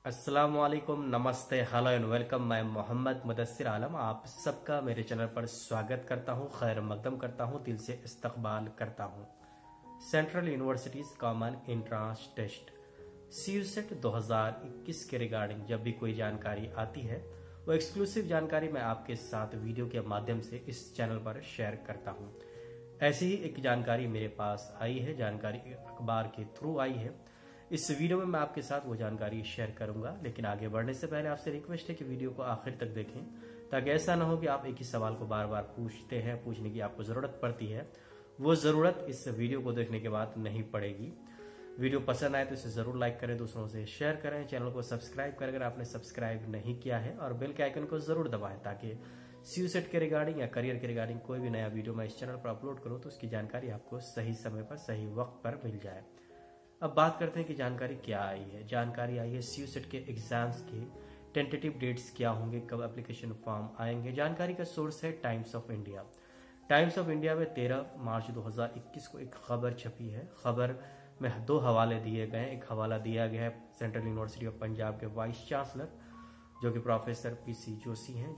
अस्सलामुअलैकुम, नमस्ते, hello and welcome. मैं मोहम्मद मुदस्सिर आलम आप सबका मेरे चैनल पर स्वागत करता हूं, खैर मकदम करता हूं, दिल से इस्तकबाल करता हूं। Central universities common entrance test CUSET 2021 के रिगार्डिंग जब भी कोई जानकारी आती है वो एक्सक्लूसिव जानकारी मैं आपके साथ वीडियो के माध्यम से इस चैनल पर शेयर करता हूं। ऐसी ही एक जानकारी मेरे पास आई है, जानकारी अखबार के थ्रू आई है। इस वीडियो में मैं आपके साथ वो जानकारी शेयर करूंगा, लेकिन आगे बढ़ने से पहले आपसे रिक्वेस्ट है कि वीडियो को आखिर तक देखें, ताकि ऐसा ना हो कि आप एक ही सवाल को बार बार पूछते हैं, पूछने की आपको जरूरत पड़ती है, वो जरूरत इस वीडियो को देखने के बाद नहीं पड़ेगी। वीडियो पसंद आए तो इसे जरूर लाइक करें, दूसरों से शेयर करें, चैनल को सब्सक्राइब करें अगर आपने सब्सक्राइब नहीं किया है, और बेल के आइकन को जरूर दबाएं ताकि CUSET के रिगार्डिंग या करियर के रिगार्डिंग कोई भी नया वीडियो मैं इस चैनल पर अपलोड करूं तो उसकी जानकारी आपको सही समय पर सही वक्त पर मिल जाए। अब बात करते हैं कि जानकारी क्या आई है। जानकारी आई है CUSET के एग्जाम्स के टेंटेटिव डेट्स क्या होंगे, कब एप्लीकेशन फॉर्म आएंगे। जानकारी का सोर्स है Times of India. Times of India में 13 मार्च 2021 को एक खबर छपी है। खबर में 2 हवाले दिए गए हैं। एक हवाला दिया गया है सेंट्रल यूनिवर्सिटी ऑफ पंजाब के वाइस चांसलर जो कि प्रोफेसर PC जोशी हैं,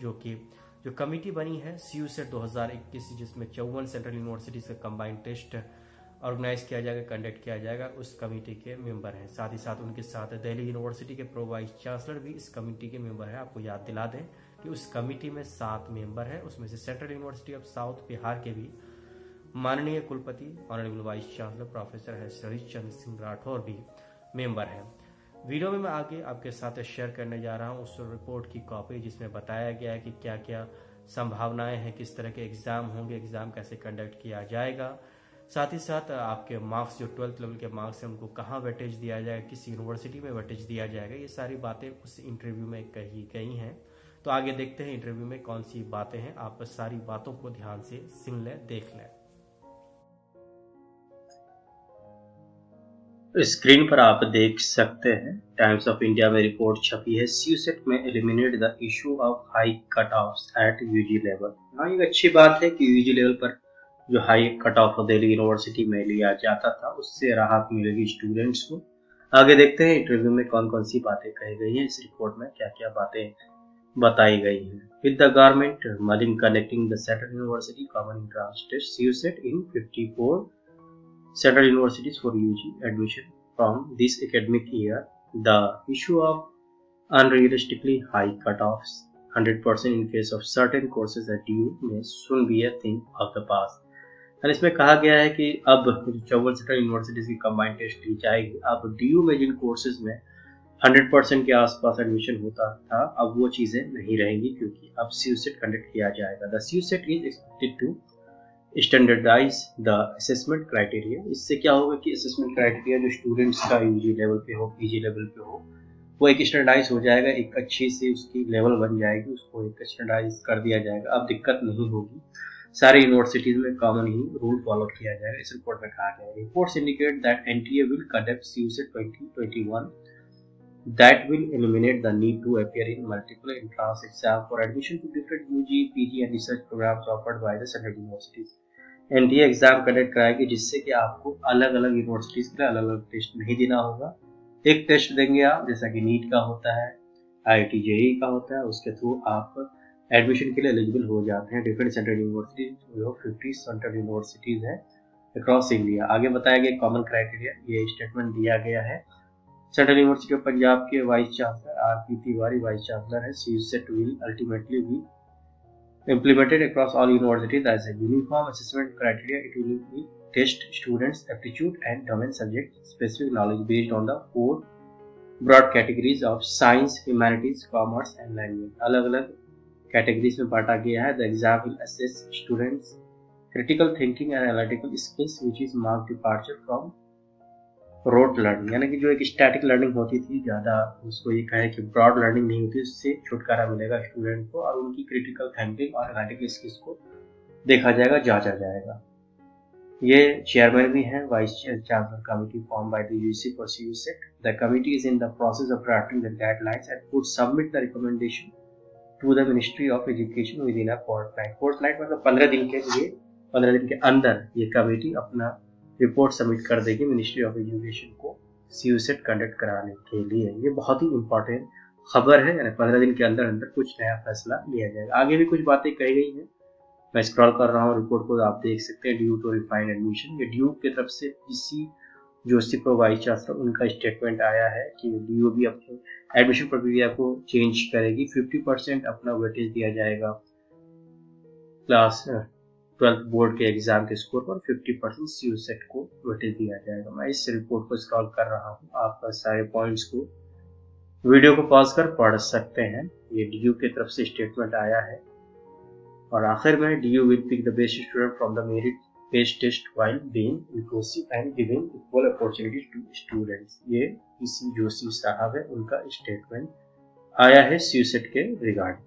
जो कमेटी बनी है CUSET 2021 जिसमें 54 सेंट्रल यूनिवर्सिटीज का कंबाइंड टेस्ट ऑर्गेनाइज किया जाएगा, कंडक्ट किया जाएगा, उस कमेटी के मेंबर हैं। साथ ही साथ उनके साथ दिल्ली यूनिवर्सिटी के प्रो वाइस चांसलर भी इस कमेटी के मेंबर है। आपको याद दिला दें कि उस कमेटी में 7 मेंबर हैं, उसमें से central university of south Bihar के भी माननीय कुलपति honourable vice chancellor professor Harishchandra Singh Rathore भी मेंबर हैं। वीडियो में मैं आगे आपके साथ शेयर करने जा रहा हूँ उस रिपोर्ट की कॉपी जिसमें बताया गया है कि क्या क्या संभावनाएं हैं, किस तरह के एग्जाम होंगे, एग्जाम कैसे कंडक्ट किया जाएगा। साथ ही साथ आपके मार्क्स जो 12th लेवल के मार्क्स हैं उनको कहाँ वेटेज दिया जाएगा, किस यूनिवर्सिटी में वेटेज दिया जाएगा, ये सारी बातें उस इंटरव्यू में कही गई हैं। तो आगे देखते हैं इंटरव्यू में कौन सी बातें हैं। आप सारी बातों को ध्यान से सुन लें, देख लें। स्क्रीन पर आप देख सकते हैं टाइम्स ऑफ इंडिया में रिपोर्ट छपी है। CUSET में eliminate the issue of high cut off at UG level. हाँ, एक अच्छी बात है कि UG लेवल पर जो high cut off Delhi university में लिया जाता था उससे राहत मिलेगी स्टूडेंट्स को। आगे देखते हैं इंटरव्यू में कौन कौन सी बातें कही गई हैं, इस रिपोर्ट में क्या क्या बातें बताई गई हैं। With the government merging connecting the central university common entrance test CUSET in 54 Central Universities for UG admission from this academic year, the issue of unrealistically high cutoffs 100% in case of certain courses at DU may soon be a thing of the past। और इसमें कहा गया है कि अब 54 central universities की combined test ली जाएगी। अब DU में जिन कोर्सेज में 100% के आसपास एडमिशन होता था, अब वो चीजें नहीं रहेंगी क्योंकि अब CUSET कंडक्ट किया जाएगा। The CUSET is expected to standardise the assessment criteria. इससे क्या होगा कि असेसमेंट क्राइटेरिया जो स्टूडेंट्स का UG लेवल पे हो, PG लेवल पे हो, वो एक स्टैंडर्डाइज हो जाएगा, एक अच्छी से उसकी लेवल बन जाएगी, उसको एक स्टैंडर्डाइज कर दिया जाएगा। अब दिक्कत नहीं होगी, सारे यूनिवर्सिटीज में कॉमन ही रूल फॉलो किया जाएगा। इस रिपोर्ट में कहा गया है reports indicate that NTA will conduct CUSET 2021 that will eliminate the need to appear in multiple entrance exam for admission to different UG, PG and research programs offered by the central universities। NTA exam conduct कराएगी जिससे कि आपको अलग अलग universities के लिए अलग अलग टेस्ट नहीं देना होगा। एक टेस्ट देंगे आप, जैसा कि नीट का होता है, IIT JEE का होता है, उसके थ्रू आप एडमिशन के लिए एलिजिबल हो जाते हैं। डिफरेंट सेंट्रल यूनिवर्सिटीज जो 50 सेंट्रल यूनिवर्सिटीज है अक्रॉस इंडिया। आगे बताया गया कॉमन क्राइटेरिया, ये स्टेटमेंट दिया गया है सेंट्रल यूनिवर्सिटी ऑफ पंजाब के vice chancellor RP Tiwari vice chancellor है। CUSET will ultimately be implemented across all universities as a uniform assessment criteria। It will be test students aptitude and domain subject specific knowledge based on the 4 broad categories of science, humanities, commerce and language। अलग अलग categories में बांटा गया है। The exam will assess students critical thinking and analytical skills which is marked departure from rote learning, यानी कि जो एक स्टैटिक लर्निंग होती थी, ज्यादा उसको ये कहे कि ब्रॉड लर्निंग नहीं होती, उससे छुटकारा मिलेगा स्टूडेंट को और उनकी क्रिटिकल थिंकिंग और एनालिटिकल स्किल्स को देखा जाएगा, जांचा जाएगा। ये चेयरमैन भी हैं vice chancellor committee form by the UGC for CUSET। The committee is in the process of drafting the guidelines and would submit the recommendation to the ministry of education within a fortnight. Fortnight मतलब 15 दिन के लिए, 15 दिन के अंदर ये committee अपना report submit कर देगी मिनिस्ट्री ऑफ एजुकेशन को। सीयूसेट कंडक्ट कराने के लिए। ये बहुत ही इम्पोर्टेंट खबर है, यानी 15 दिन के अंदर अंदर कुछ नया फैसला लिया जाएगा। आगे भी कुछ बातें कही गई हैं, मैं स्क्रॉल कर रहा हूँ रिपोर्ट को, आप देख सकते हैं। ड्यू टू रिफाइंड एडमिशन, ये ड्यू की तरफ से PC Joshi pro vice chancellor, उनका स्टेटमेंट आया है कि ड्यू भी अपनी एडमिशन प्रक्रिया को चेंज करेगी। 50% अपना वेटेज दिया जाएगा क्लास 12th बोर्ड के एग्जाम के स्कोर पर, 50% सीयूसेट को वेटेज दिया जाएगा। मैं इस रिपोर्ट को स्क्रॉल कर रहा हूँ, आप सारे पॉइंट्स को वीडियो को पॉज कर पढ़ सकते हैं। ये ड्यू की तरफ से स्टेटमेंट आया है। और आखिर में DU will pick the best student from the merit based test while being inclusive and giving equal opportunities to students. ये पीसी जोशी साहब है, उनका स्टेटमेंट आया है सीयूसेट के रिगार्डिंग।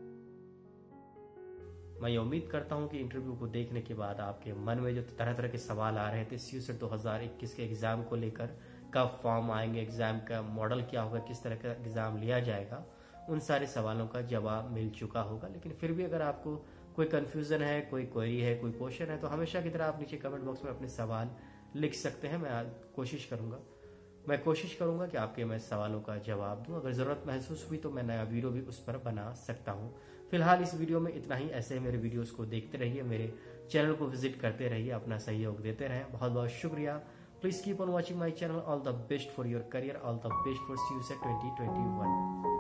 मैं उम्मीद करता हूं कि इंटरव्यू को देखने के बाद आपके मन में जो तरह तरह के सवाल आ रहे थे सीयूसेट 2021 के एग्जाम को लेकर, कब फॉर्म आएंगे, एग्जाम का मॉडल क्या होगा, किस तरह का एग्जाम लिया जाएगा, उन सारे सवालों का जवाब मिल चुका होगा। लेकिन फिर भी अगर आपको कोई कंफ्यूजन है, कोई क्वेरी है, कोई क्वेश्चन है, तो हमेशा की तरह आप नीचे कमेंट बॉक्स में अपने सवाल लिख सकते हैं। मैं कोशिश करूंगा कि आपके मैं सवालों का जवाब दूं। अगर जरूरत महसूस हुई तो मैं नया वीडियो भी उस पर बना सकता हूं। फिलहाल इस वीडियो में इतना ही। ऐसे मेरे वीडियोस को देखते रहिए, मेरे चैनल को विजिट करते रहिए, अपना सहयोग देते रहें। बहुत बहुत शुक्रिया। Please keep on watching my channel. All the best for your career. All the best for CUSET 2021.